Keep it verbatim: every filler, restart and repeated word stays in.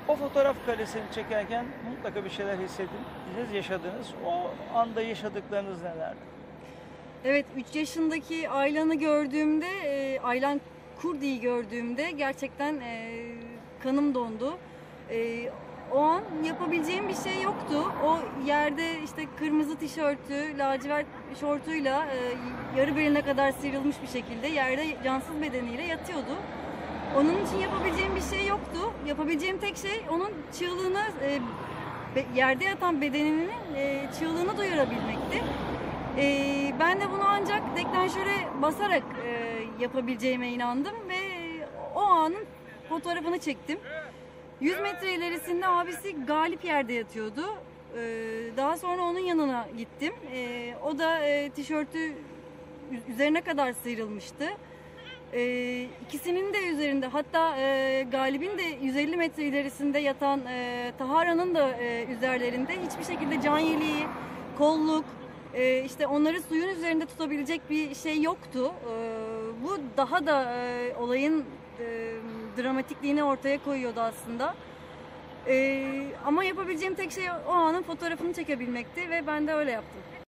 O fotoğraf karesini çekerken mutlaka bir şeyler hissettiniz, yaşadınız. O anda yaşadıklarınız nelerdi? Evet, üç yaşındaki Aylan'ı gördüğümde, e, Aylan Kurdi'yi gördüğümde gerçekten e, kanım dondu. E, o an yapabileceğim bir şey yoktu. O yerde işte kırmızı tişörtü, lacivert şortuyla e, yarı beline kadar sıyrılmış bir şekilde yerde cansız bedeniyle yatıyordu. Onun için yapabileceğim bir şey yoktu. Yapabileceğim tek şey onun çığlığını, e, be, yerde yatan bedeninin e, çığlığını duyurabilmekti. E, ben de bunu ancak deklanşöre basarak e, yapabileceğime inandım ve o anın fotoğrafını çektim. yüz metre ilerisinde abisi Galip yerde yatıyordu. E, daha sonra onun yanına gittim. E, o da e, tişörtü üzerine kadar sıyrılmıştı. E, ikisinin de üzerinde, hatta e, Galip'in de yüz elli metre ilerisinde yatan e, Tahara'nın da e, üzerlerinde hiçbir şekilde can yeleği, kolluk, e, işte onları suyun üzerinde tutabilecek bir şey yoktu. E, bu daha da e, olayın e, dramatikliğini ortaya koyuyordu aslında. E, ama yapabileceğim tek şey o anın fotoğrafını çekebilmekti ve ben de öyle yaptım.